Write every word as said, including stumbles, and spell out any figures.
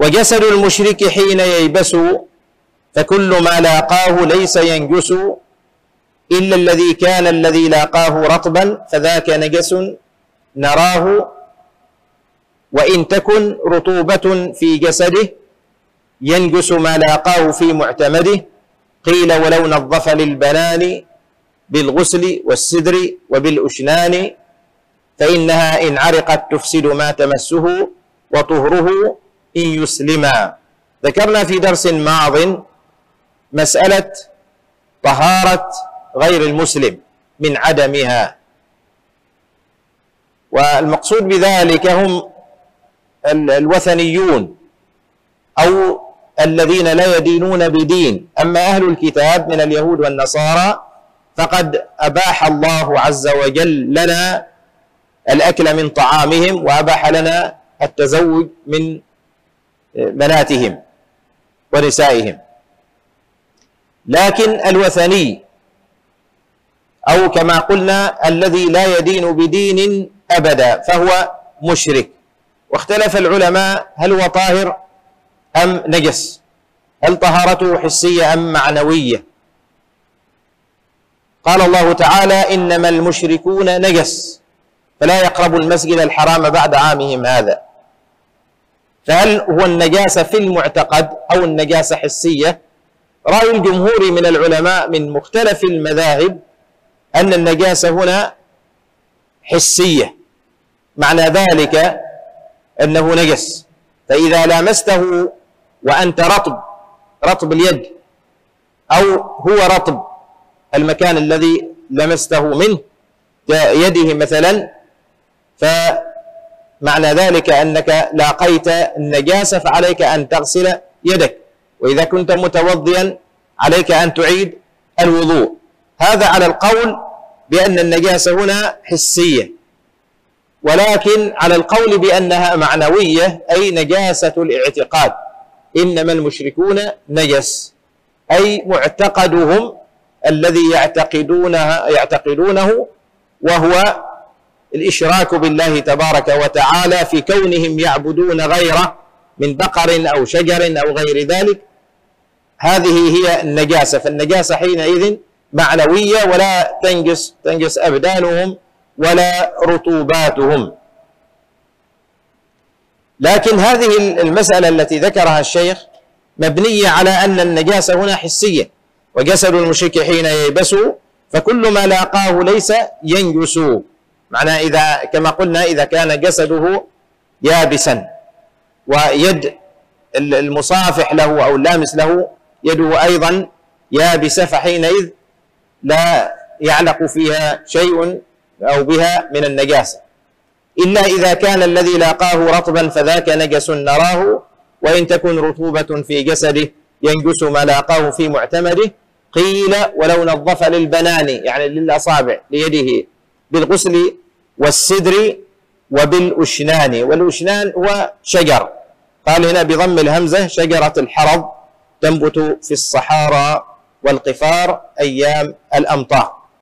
وجسد المشرك حين ييبس فكل ما لاقاه ليس ينجس إلا الذي كان الذي لاقاه رطبا فذاك نجس نراه وإن تكن رطوبة في جسده ينجس ما لاقاه في معتمده قيل ولو نظف للبنان بالغسل والسدر وبالأشنان فإنها إن عرقت تفسد ما تمسه وطهره إن يسلما. ذكرنا في درس ماض مسألة طهارة غير المسلم من عدمها، والمقصود بذلك هم الوثنيون أو الذين لا يدينون بدين. أما أهل الكتاب من اليهود والنصارى فقد أباح الله عز وجل لنا الأكل من طعامهم وأباح لنا التزوج من بناتهم ونسائهم. لكن الوثني أو كما قلنا الذي لا يدين بدين أبدا فهو مشرك. واختلف العلماء هل هو طاهر أم نجس؟ هل طهارته حسية أم معنوية؟ قال الله تعالى إنما المشركون نجس فلا يقربوا المسجد الحرام بعد عامهم هذا. فهل هو النجاسة في المعتقد أو النجاسة حسية؟ رأي الجمهور من العلماء من مختلف المذاهب أن النجاسة هنا حسية، معنى ذلك أنه نجس. فإذا لامسته وأنت رطب رطب اليد أو هو رطب المكان الذي لمسته منه كيده مثلا، فمعنى ذلك أنك لاقيت النجاسة فعليك أن تغسل يدك، وإذا كنت متوضيا عليك أن تعيد الوضوء. هذا على القول بأن النجاسة هنا حسية، ولكن على القول بأنها معنوية أي نجاسة الاعتقاد. إنما المشركون نجس أي معتقدهم الذي يعتقدونها يعتقدونه وهو الإشراك بالله تبارك وتعالى في كونهم يعبدون غيره من بقر أو شجر أو غير ذلك. هذه هي النجاسة. فالنجاسة حينئذ معنوية ولا تنجس تنجس أبدانهم ولا رطوباتهم. لكن هذه المسألة التي ذكرها الشيخ مبنية على أن النجاسة هنا حسية. وجسد المشرك حين ييبس فكل ما لاقاه ليس ينجس، معنى إذا كما قلنا إذا كان جسده يابسا ويد المصافح له أو اللامس له يده أيضا يابسة فحينئذ لا يعلق فيها شيء أو بها من النجاسة، إلا إذا كان الذي لاقاه رطبا فذاك نجس نراه وإن تكن رطوبة في جسده ينجس ما لاقاه في معتمده قيل ولو نظف للبنان يعني للأصابع ليده بالغسل والسدر وبالأشنان. والأشنان هو شجر، قال هنا بضم الهمزة شجرة الحرض تنبت في الصحارى والقفار أيام الأمطار.